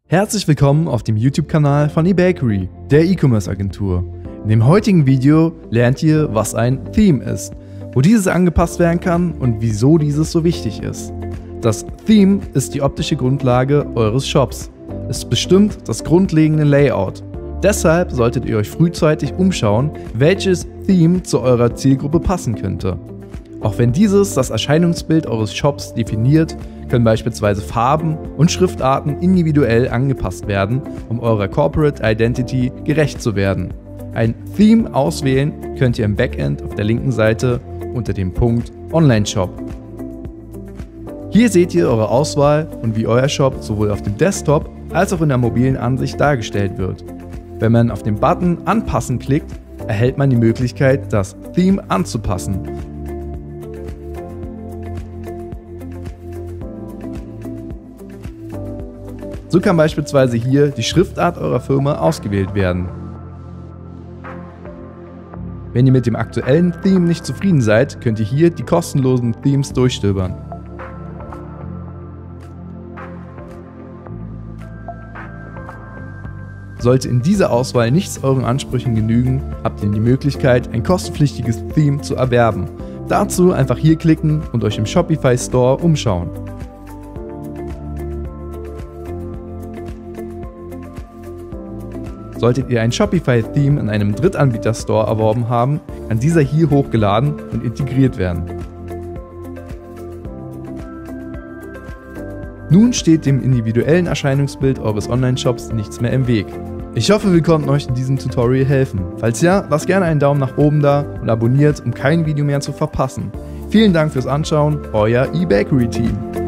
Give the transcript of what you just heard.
Herzlich willkommen auf dem YouTube-Kanal von eBakery, der E-Commerce-Agentur. In dem heutigen Video lernt ihr, was ein Theme ist, wo dieses angepasst werden kann und wieso dieses so wichtig ist. Das Theme ist die optische Grundlage eures Shops. Es bestimmt das grundlegende Layout. Deshalb solltet ihr euch frühzeitig umschauen, welches Theme zu eurer Zielgruppe passen könnte. Auch wenn dieses das Erscheinungsbild eures Shops definiert, können beispielsweise Farben und Schriftarten individuell angepasst werden, um eurer Corporate Identity gerecht zu werden. Ein Theme auswählen könnt ihr im Backend auf der linken Seite unter dem Punkt Online-Shop. Hier seht ihr eure Auswahl und wie euer Shop sowohl auf dem Desktop als auch in der mobilen Ansicht dargestellt wird. Wenn man auf den Button Anpassen klickt, erhält man die Möglichkeit, das Theme anzupassen. So kann beispielsweise hier die Schriftart eurer Firma ausgewählt werden. Wenn ihr mit dem aktuellen Theme nicht zufrieden seid, könnt ihr hier die kostenlosen Themes durchstöbern. Sollte in dieser Auswahl nichts euren Ansprüchen genügen, habt ihr die Möglichkeit, ein kostenpflichtiges Theme zu erwerben. Dazu einfach hier klicken und euch im Shopify Store umschauen. Solltet ihr ein Shopify-Theme in einem Drittanbieter-Store erworben haben, kann dieser hier hochgeladen und integriert werden. Nun steht dem individuellen Erscheinungsbild eures Online-Shops nichts mehr im Weg. Ich hoffe, wir konnten euch in diesem Tutorial helfen. Falls ja, lasst gerne einen Daumen nach oben da und abonniert, um kein Video mehr zu verpassen. Vielen Dank fürs Anschauen, euer eBakery-Team.